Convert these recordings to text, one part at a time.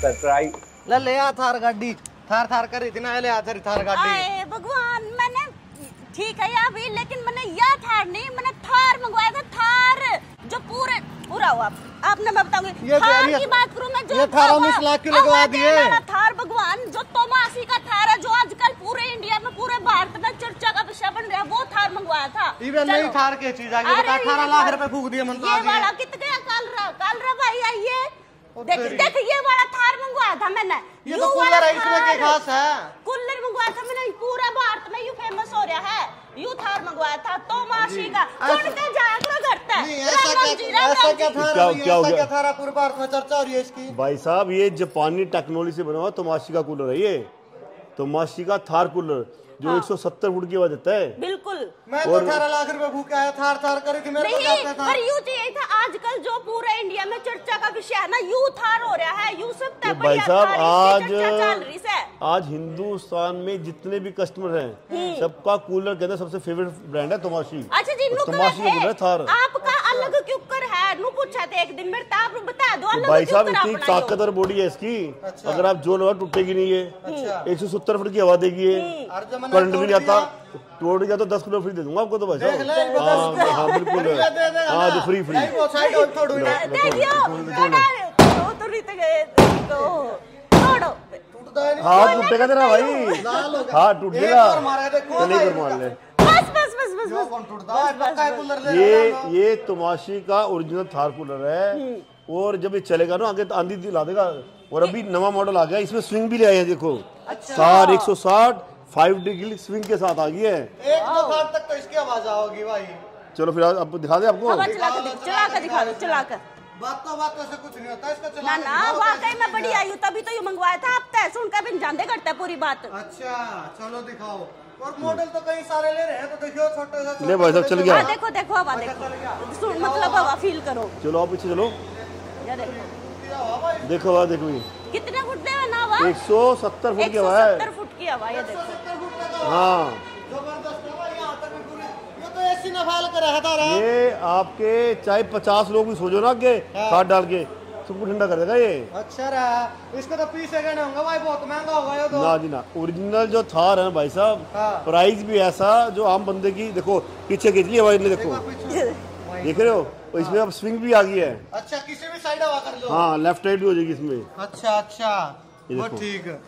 Surprise ले आ थार गाड़ी, थार थार कर इतना ले आ थार गाड़ी। आए भगवान, मैंने ठीक है या भी, लेकिन मैंने यह थार नहीं, मैंने थार मंगवाया था। थार जो पूरा हुआ आपने, मैं बताऊंगी थार की बात करूं मैं, जो ये 18-19 लाख की लगवा दिए थार। भगवान जो तोमासी का थार है, जो आजकल पूरे इंडिया में, पूरे भारत में चर्चा का विषय बन रहा है, वो थार मंगवाया था। नहीं थार की चीज आ गई, 18 लाख रुपए फूक दिए मन। ये वाला कितने काल रहा भाई, आइए देख ये वाला थार मंगवाया था मैंने। ये तो कूलर है, इसमें क्या खास है? कूलर मंगवाया था मैंने, पूरा भारत में यू फेमस हो रहा है। यू थार मंगवाया था तोमासी का। सुन के जाया करो घर तक। ऐसा क्या थारा पूरे भारत में चर्चा हो रही है इसकी? भाई साहब ये जापानी टेक्नोलॉजी से बना हुआ तोमाशी का कूलर है। ये तोमाशी का थार कूलर जो 170 फुट की आवाज देता है। बिल्कुल। मैं तो 18 लाख रुपए भूख आया, थार थार करी थी मेरे को जाता था। पर यू चाहिए था, आजकल जो पूरे इंडिया में चर्चा का विषय है ना, यू थार हो रहा है। यू सब भाई साहब आज हिंदुस्तान में जितने भी कस्टमर हैं सबका कूलर के अंदर सबसे फेवरेट ब्रांड है तोमाशी। अच्छा जी, तोमाशी का कूलर थार आपका अलग क्यों कर है? नु पूछा था एक दिन मेरे, आप बता दो अलग। भाई साहब इतनी ताकतवर बॉडी है इसकी। अगर आप जो लगा टूटेगी नहीं है। 170 फुट की हवा देगी है, करंट भी नहीं आता। टूट गया तो 10 किलो फ्री दे दूंगा आपको। तो भाई साहब हाँ बिल्कुल, हाँ जो फ्री हाँ टूटेगा तेरा भाई, हाँ टूट गया। मार ले। ये तोमाशी का ओरिजिनल थार कूलर है, और जब ये चलेगा ना आगे तो आंधी दिला देगा। और अभी नवा मॉडल आ गया, इसमें स्विंग भी ले आए हैं। देखो थार 160 5 डिग्री स्विंग के साथ आ गई है। 1-2 घाट तक तो इसकी आवाज आओगी भाई। चलो फिर आप दिखा दे आपको। चला कर दिखा दो, चला कर। बातों से कुछ नहीं होता इसका चला ना वाकई में बड़ी आई हूँ, तभी तो ये मंगवाया था। आप तय सुन कर भी जानते करता है पूरी बात। अच्छा चलो दिखाओ। और मॉडल तो कई सारे ले रहे हैं, तो देखियो छोटे सा। ले भाई साहब चल गया। देखो देखो हवा देखो, सुन मतलब हवा फील करो। चलो आप पीछे चलो, देखो हवा देखो। ये कितने फुट दे ना हवा? 170 फुट की हवा है। 170 फुट की हवा, ये देखो। हाँ जबरदस्त है भाई, यहाँ तक पूरी। ये तो एसी नफाल कर रहा था। ये आपके चाहे 50 लोग भी सो जाओ ना आगे खाद डाल के, सबको ठंडा कर देगा ये। अच्छा रहा, इसको तो पीछे कहना होगा भाई, बहुत महंगा होगा ये तो। ना जी ना, ओरिजिनल जो थार है ना भाई साहब, प्राइस भी ऐसा जो आम बंदे की। देखो पीछे खींच लिया भाई ने, देखो देख रहे हो। और इसमें अब स्विंग भी आ गई है। अच्छा किसी भी साइड हवा कर लो। हाँ लेफ्ट राइट भी हो जाएगी इसमें। अच्छा वो ठीक है।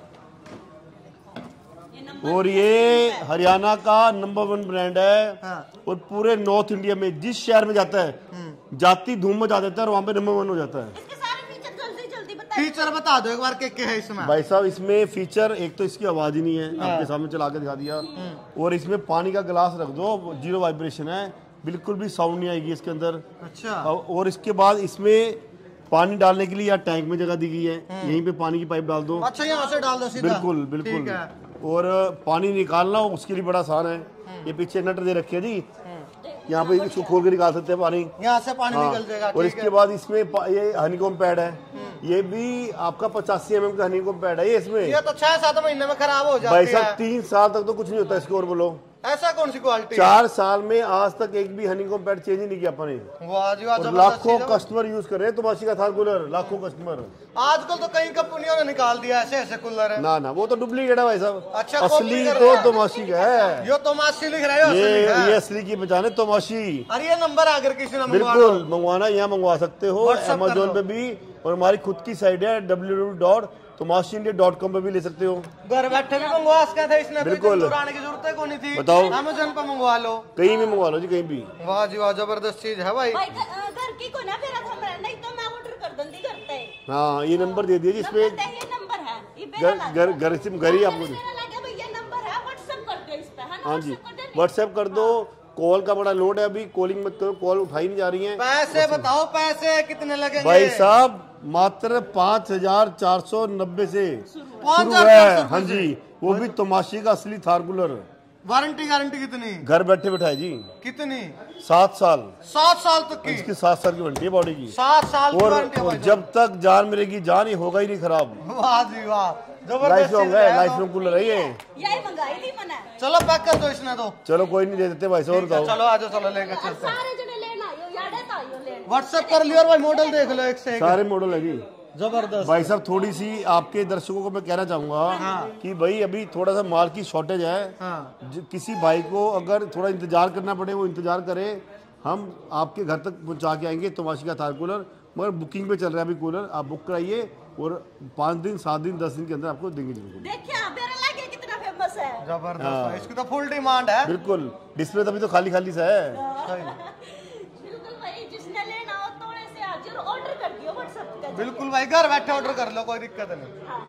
और ये हरियाणा का नंबर 1 ब्रांड है। हाँ। और पूरे नॉर्थ इंडिया में जिस शहर में जाता है जाती धूम मचा देता है, और वहाँ पे नंबर 1 हो जाता है। इसके सारे फीचर जल्दी बता। फीचर बता दो एक बार, क्या है इसमें? भाई साहब इसमें फीचर एक तो इसकी आवाज ही नहीं है, आपके सामने चला के दिखा दिया। और इसमें पानी का गिलास रख दो, 0 वाइब्रेशन है, बिल्कुल भी साउंड नहीं आएगी इसके अंदर। अच्छा। और इसके बाद इसमें पानी डालने के लिए या टैंक में जगह दी गई है, यहीं पे पानी की पाइप डाल दो। अच्छा यहाँ से डाल दो सीधा। बिल्कुल। और पानी निकालना उसके लिए बड़ा आसान है। ये पीछे नट दे रखी है जी, यहाँ पे इसको खोल के निकाल सकते हैं पानी। यहाँ से पानी निकल जाएगा। और इसके बाद इसमें ये हनीकॉम पैड है, ये भी आपका 85 mm का हनीकॉम पैड है। ये इसमें ये तो 6-7 महीने में खराब हो जाती है। भाई साहब 3 साल तक तो कुछ नहीं होता इसको। और बोलो ऐसा कौन सी क्वालिटी? 4 साल में आज तक एक भी हनीकॉम पैड चेंज ही नहीं किया अपने। और लाखों कस्टमर यूज कर रहे हैं तोमाशी का थार कूलर, लाखों कस्टमर। आजकल तो कई कंपनियों ने निकाल दिया ऐसे कूलर है। ना वो तो डुप्लीकेट है भाई साहब। अच्छा, असली तो तोमाशी का है। ये तोमाशी लिख रहे हो? ये असली की पहचान है तोमाशी। अरे ये नंबर अगर किसी ने बिल्कुल मंगवाना, यहाँ मंगवा सकते हो, अमेजोन पे भी। और हमारी खुद की साइट है www.tomashiindia.com पे भी ले सकते हो। घर बैठे भी मंगवा सकते थे, इसने बिल्कुल आने की जरूरत ही नहीं थी। बताओ अमेजोन पे मंगवा लो, कहीं भी मंगवा लो जी, कहीं भी। वाह जी वाह, जबरदस्त चीज है भाई। घर की को ना फिर नहीं तो मैं ऑर्डर कर दूंगी करते हैं। हाँ ये नंबर दे दिया जी इसमें। ये नंबर है, घर ही आपको। ये नंबर है, व्हाट्सएप कर दो इस पे, है ना? हाँ जी व्हाट्सएप कर दो। कॉल का बड़ा लोड है अभी, कॉलिंग मत करो, कॉल उठाई नहीं जा रही है। पैसे बताओ, पैसे कितने लगेंगे? भाई साहब मात्र 5490 से शुरू है। हाँ जी, वो भी तोमाशी का असली थार कूलर। वारंटी गारंटी कितनी? घर बैठे बैठाए जी। कितनी? 7 साल। 7 साल तक की? इसकी 7 साल की वारंटी है बॉडी की। 7 साल की वारंटी। और जब तक जान मिलेगी जान, ही होगा ही नहीं खराब। वाह जी वाह, लाइफ लॉन्ग है, लाइफ लॉन्ग कूलर है ये। यही मंगाई थी मैंने। चलो पैक कर दो इसने तो। चलो कोई नहीं, दे देते भाई साहब। और बताओ। चलो आ जाओ, चलो लेकर चलते हैं। सारे जने लेना आइयो, याद है ताइयो लेना। व्हाट्सएप कर लियो और भाई मॉडल देख लो एक से एक। सारे मॉडल है जी। जबरदस्त भाई साहब थोड़ी सी आपके दर्शकों को मैं कहना चाहूंगा कि भाई अभी थोड़ा सा माल की शॉर्टेज है। किसी भाई को अगर थोड़ा इंतजार करना पड़े वो इंतजार करे, हम आपके घर तक पहुंचा के आएंगे तमाशी का थार कूलर। मगर बुकिंग पे चल रहा है अभी कूलर, आप बुक कराइए और 5 दिन 7 दिन 10 दिन के अंदर आपको देंगे जरूर। देखिए मेरा लागे कितना फेमस है। जबरदस्त, इसकी तो फुल डिमांड है। बिल्कुल, डिस्प्ले तो अभी तो खाली खाली सा है। बिल्कुल भाई, जिसने लेना हो थोड़े से आज ऑर्डर कर दियो व्हाट्सएप पे। बिल्कुल भाई, घर बैठे ऑर्डर कर लो, कोई दिक्कत नहीं।